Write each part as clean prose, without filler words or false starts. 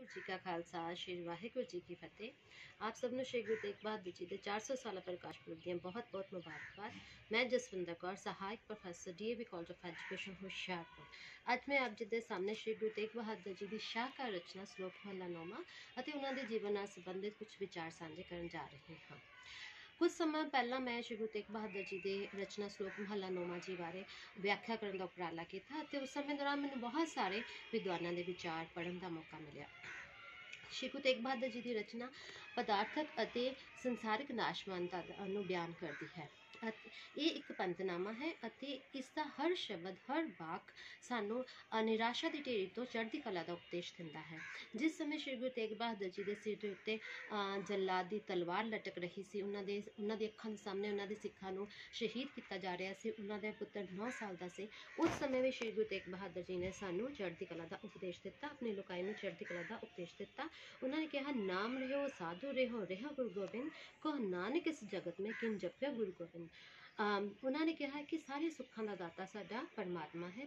जी का खालसा श्री वाहिगुरू जी की फतेह। आप सब ਨੂੰ श्री गुरु तेग बहादुर जी के 400 साल प्रकाश पुरब ਦੀਆਂ बहुत बहुत मुबारकबाद। मैं जसविंदर कौर सहायक professor DAV college of education Hoshiarpur. ਅੱਜ मैं आप जी के सामने श्री गुरु तेग बहादुर जी की शाहकार रचना श्लोक महला 9वां ਅਤੇ ਉਹਨਾਂ ਦੇ ਜੀਵਨ ਨਾਲ ਸੰਬੰਧਿਤ ਕੁਝ ਵਿਚਾਰ ਸਾਂਝੇ ਕਰਨ ਜਾ ਰਹੀ ਹਾਂ। कुछ समय पहला मैं श्री गुरु तेग बहादुर जी के रचना श्लोक महला 9वां जी बारे व्याख्या करने का उपराला किया ते उस समय दौरान मैंने बहुत सारे विद्वानों के विचार पढ़ने का मौका मिला। श्री गुरु तेग बहादुर जी की रचना पदार्थक ਅਤੇ संसारिक नाशवानता ਨੂੰ ਬਿਆਨ करती है। ये एक पंतनामा है ਅਤੇ इसका हर शब्द हर वाक सानू निराशा की ढेरी तो चढ़ती कला का उपदेश दिंदा है। जिस समय श्री गुरु तेग बहादुर जी के सिर के उत्ते जल्लाद की तलवार लटक रही सी, उन्हां दी अखां दे सामने उन्हां दे सिखां नू शहीद किया जा रहा सी, उन्हां दा पुत्र 9 साल का सी। उस समय भी श्री गुरु तेग बहादुर जी ने सानू चढ़ती कला का उपदेश दिता, अपनी लोकाई नू चढ़ती कला का उपदेश दिता। उन्होंने कहा, नाम रहो साधु रहो रहा गुरु गोबिंद, कहो नानक इस जगत में किन जप्या गुरु गोबिंद। उन्होंने कहा कि सारे सुखों का दाता साडा परमात्मा है।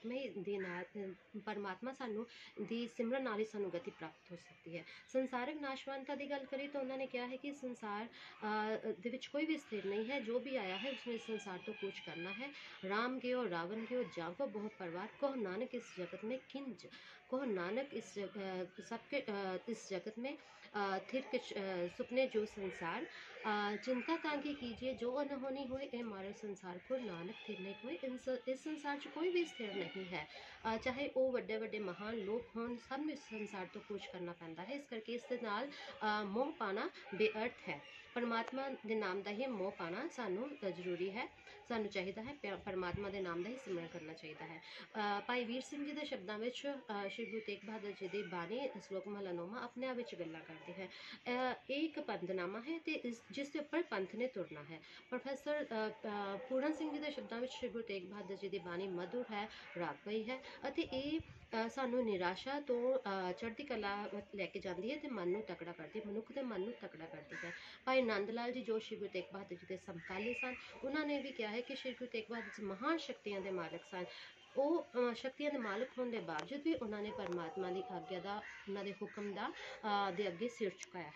परमात्मा सानू दी सिमरन नाल ही सानू गति प्राप्त हो सकती है। संसारिक नाशवानता की गल करें तो उन्होंने कहा है कि संसार दे विच कोई भी स्थिर नहीं है, जो भी आया है उसने संसार तो कूच करना है। राम गयो रावण गयो जागो बहु परवार, कहो नानक इस जगत में किंज, कहो नानक इस सबके इस जगत में थिर के सुपने जो संसार, चिंता तांगी कीजिए जो अनहोनी हुए ए मारे संसार को नानक थिर नहीं कोई। इस संसार च कोई भी स्थिर नहीं है, चाहे वो वड्डे वड्डे महान लोग हों, सब इस संसार तो कूच करना पैंदा है। इस करके इस दे नाल मोह पाना बेअर्थ है। परमात्मा के नाम का ही मोह पाना सानू जरूरी है, सानू चाहिए है परमात्मा के नाम का ही सिमरन करना चाहिए है। भाई वीर सिंह जी के शब्दों में श्री गुरु तेग बहादुर जी की बानी श्लोक महला 9वां अपने आप में गल्लां करती है। ये एक पंथनामा है तो जिसके उपर पंथ ने तुरना है। प्रोफैसर पूरन सिंह जी के शब्दों में श्री गुरु तेग बहादुर जी की बानी मधुर है, रागमई है ਅਤੇ ਇਹ ਸਾਨੂੰ ਨਿਰਾਸ਼ਾ ਤੋਂ ਚੜ੍ਹਦੀ ਕਲਾ ਲੈ ਕੇ ਜਾਂਦੀ ਹੈ ਤੇ ਮਨ ਨੂੰ ਤਕੜਾ ਕਰਦੀ ਹੈ, ਮਨੁੱਖ ਦੇ ਮਨ ਨੂੰ ਤਕੜਾ ਕਰਦੀ ਹੈ। ਭਾਈ ਨੰਦ ਲਾਲ ਜੀ ਜੋ ਸ਼੍ਰੀ ਗੁਰੂ ਤੇਗ ਬਹਾਦਰ ਜੀ ਦੇ ਸਮਕਾਲੀ ਸਨ, ਉਹਨਾਂ ਨੇ ਵੀ ਕਿਹਾ ਹੈ ਕਿ ਸ਼੍ਰੀ ਗੁਰੂ ਤੇਗ ਬਹਾਦਰ ਜੀ ਮਹਾਨ ਸ਼ਕਤੀਆਂ ਦੇ ਮਾਲਕ ਸਨ। ਉਹ ਸ਼ਕਤੀਆਂ ਦੇ ਮਾਲਕ ਹੋਣ ਦੇ ਬਾਵਜੂਦ ਵੀ ਉਹਨਾਂ ਨੇ ਪਰਮਾਤਮਾ ਦੀ ਆਗਿਆ ਦਾ, ਉਹਨਾਂ ਦੇ ਹੁਕਮ ਦਾ ਦੇ ਅੱਗੇ ਸਿਰ ਝੁਕਾਇਆ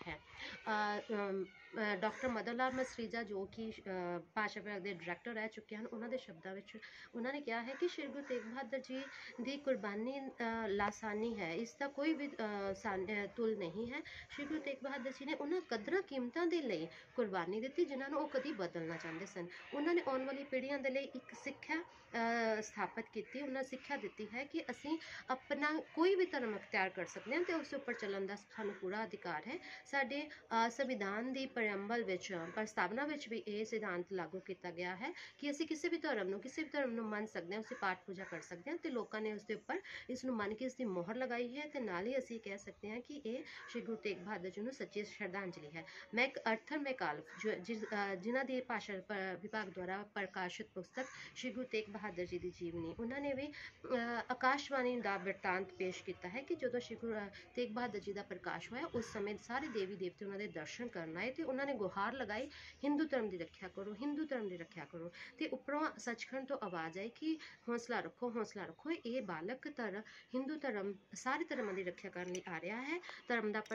ਹੈ। ਡਾਕਟਰ ਮਦਨ ਲਾਲ ਮਸਰੀਜਾ ਜੋ ਕਿ ਭਾਸ਼ਾ ਵਿਭਾਗ ਦੇ ਡਾਇਰੈਕਟਰ ਰਹਿ ਚੁੱਕੇ ਹਨ, ਉਹਨਾਂ ਦੇ ਸ਼ਬਦਾਂ ਵਿੱਚ ਉਹਨਾਂ ਨੇ ਕਿਹਾ ਹੈ ਕਿ ਸ਼੍ਰੀ ਗੁਰੂ ਤੇਗ ਬਹਾਦਰ ਜੀ ਦੀ ਕੁਰਬਾਨੀ ਲਾਸਾਨੀ ਹੈ, ਇਸ ਦਾ ਕੋਈ ਵੀ ਤੁਲ ਨਹੀਂ ਹੈ। ਸ਼੍ਰੀ ਗੁਰੂ ਤੇਗ ਬਹਾਦਰ ਜੀ ਨੇ ਉਹਨਾਂ ਕਦਰਾਂ ਕੀਮਤਾਂ ਦੇ ਲਈ ਕੁਰਬਾਨੀ ਦਿੱਤੀ ਜਿਨ੍ਹਾਂ ਨੂੰ ਉਹ ਕਦੀ ਬਦਲਣਾ ਚਾਹੁੰਦੇ ਸਨ। ਉਹਨਾਂ ਨੇ ਆਉਣ ਵਾਲੀ ਪੀੜ੍ਹੀਆਂ ਦੇ ਲਈ ਇੱਕ ਸਿੱਖਿਆ ਸਥਾਪਿਤ ਕੀਤੀ, ਉਹਨਾਂ ਸਿੱਖਿਆ ਦਿੱਤੀ ਹੈ ਕਿ ਅਸੀਂ ਆਪਣਾ ਕੋਈ ਵੀ ਧਰਮ ਅਖਤਿਆਰ ਕਰ ਸਕਦੇ ਹਾਂ ਤੇ ਉਸ ਉੱਪਰ ਚੱਲਣ ਦਾ ਸਾਨੂੰ ਪੂਰਾ ਅਧਿਕਾਰ ਹੈ। ਸਾਡੇ ਸੰਵਿਧਾਨ ਦੀ ਪ੍ਰੈੰਬਲ ਵਿੱਚ ਪ੍ਰਸਤਾਵਨਾ ਵਿੱਚ ਵੀ ਇਹ ਸਿਧਾਂਤ ਲਾਗੂ ਕੀਤਾ ਗਿਆ ਹੈ ਕਿ ਅਸੀਂ ਕਿਸੇ ਵੀ ਧਰਮ ਨੂੰ ਮੰਨ ਸਕਦੇ ਹਾਂ, ਅਸੀਂ ਪਾਠ ਪੂਜਾ ਕਰ ਸਕਦੇ ਹਾਂ ਤੇ ਲੋਕਾਂ ਨੇ ਉਸ ਦੇ ਉੱਪਰ ਇਸ ਨੂੰ ਮੰਨ ਕੇ ਇਸ ਦੀ ਮੋਹਰ ਲਗਾਈ ਹੈ ਤੇ ਨਾਲ ਹੀ ਅਸੀਂ ਕਹਿ ਸਕਦੇ ਹਾਂ ਕਿ ਇਹ ਸ਼੍ਰੀ ਗੁਰੂ ਤੇਗ ਬਹਾਦਰ ਜੀ ਨੂੰ ਸੱਚੀ ਸ਼ਰਧਾਂਜਲੀ ਹੈ। ਮੈਂ ਇੱਕ ਅਰਥਨ ਮੈਕਾਲ ਜਿਨ੍ਹਾਂ ਦੀ ਭਾਸ਼ਾ ਵਿਭਾਗ ਦੁਆਰਾ ਪ੍ਰਕਾਸ਼ਿਤ ਪੁਸਤਕ ਸ਼੍ਰੀ ਗੁਰੂ ਤੇਗ ਬਹਾਦਰ ਜੀ ਦੀ ਜੀਵਨੀ, ਉਹਨਾਂ ਨੇ ਵੀ ਆਕਾਸ਼ਵਾਣੀ ਦਾ ਬਿਰਤਾਂਤ ਪੇਸ਼ ਕੀਤਾ ਹੈ ਕਿ ਜਦੋਂ ਸ਼੍ਰੀ ਗੁਰੂ ਤੇਗ ਬਹਾਦਰ ਜੀ ਦਾ ਪ੍ਰਕਾਸ਼ ਹੋਇਆ ਉਸ ਸਮੇਂ ਸਾਰੇ ਦੇਵੀ ਦੇਵਤੇ ਉਹਨਾਂ ਦੇ ਦਰਸ਼ਨ ਕਰਨ ਆਏ ਤੇ ਉਹਨਾਂ ਨੇ ਗੁਹਾਰ ਲਗਾਈ, ਹਿੰਦੂ ਧਰਮ ਦੀ ਰੱਖਿਆ ਕਰੋ, ਹਿੰਦੂ ਧਰਮ ਦੀ ਰੱਖਿਆ ਕਰੋ। ਤੇ ਉੱਪਰੋਂ ਸੱਚਖੰਡ ਤੋਂ ਆਵਾਜ਼ ਆਈ ਕਿ ਹੌਸਲਾ ਰੱਖੋ, ਹੌਸਲਾ ਰੱਖੋ, ਇਹ ਬਾਲਕ ਹਿੰਦੂ ਧਰਮ ਸਾਰੇ ਧਰਮਾਂ ਦੀ ਰੱਖਿਆ ਕਰਨ ਲਈ ਆ ਰਿਹਾ ਹੈ। ਧਰਮ ਦਾ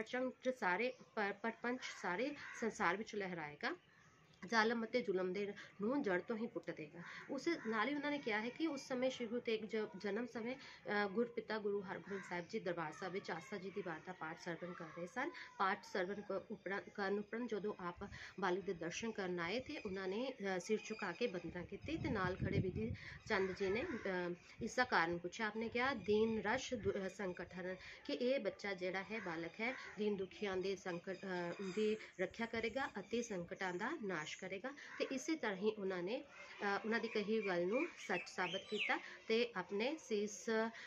ਪਰਪੰਚ ਸਾਰੇ ਸੰਸਾਰ ਵਿੱਚ ਲਹਿਰਾਏਗਾ, ਜ਼ਾਲਮ ਅਤੇ ਜ਼ੁਲਮ ਦੇ ਨੂੰ ਜੜ ਤੋਂ ਹੀ ਪੁੱਟ ਦੇਗਾ। ਉਸ ਨਾਲ ਹੀ ਉਹਨਾਂ ਨੇ ਕਿਹਾ ਹੈ ਕਿ ਉਸ ਸਮੇਂ ਸ਼੍ਰੀ ਗੁਰੂ ਤੇਗ ਜਨਮ ਸਮੇਂ ਗੁਰਪਿਤਾ ਗੁਰੂ ਹਰਗੋਬਿੰਦ ਸਾਹਿਬ ਜੀ ਦਰਬਾਰ ਸਾਹਿਬ ਵਿੱਚ ਆਸਾ ਜੀ ਦੀ ਵਾਰ ਦਾ ਪਾਠ ਸਰਵਣ ਕਰ ਰਹੇ ਸਨ। ਪਾਠ ਸਰਵਣ ਕਰਨ ਉਪਰੰਤ ਜਦੋਂ ਆਪ ਬਾਲਕ ਦੇ ਦਰਸ਼ਨ ਕਰਨ ਆਏ ਤੇ ਉਹਨਾਂ ਨੇ ਸਿਰ ਝੁਕਾ ਕੇ ਬੰਦਨਾ ਕੀਤੀ ਤੇ ਨਾਲ ਖੜੇ ਵਿਧੀ ਚੰਦ ਜੀ ਨੇ ਇਸ ਦਾ ਕਾਰਨ ਪੁੱਛਿਆ। ਆਪਨੇ ਕਿਹਾ ਦੀਨ ਰਸ਼ ਸੰਕਟ ਹਰਨ, ਕਿ ਇਹ ਬੱਚਾ ਜਿਹੜਾ ਹੈ ਬਾਲਕ ਹੈ ਦੀਨ ਦੁਖੀਆਂ ਦੇ ਸੰਕਟ ਦੀ ਰੱਖਿਆ ਕਰੇਗਾ ਅਤੇ ਸੰਕਟਾਂ ਦਾ ਨਾਸ਼ करेगा। तो इसी तरह ही उन्होंने उन्होंने कही गल नूं सच साबित किया ते अपने सीस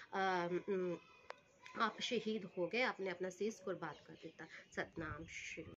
आप शहीद हो गए, आपने अपना सीस कुर्बान कर दिता। सतनाम श्री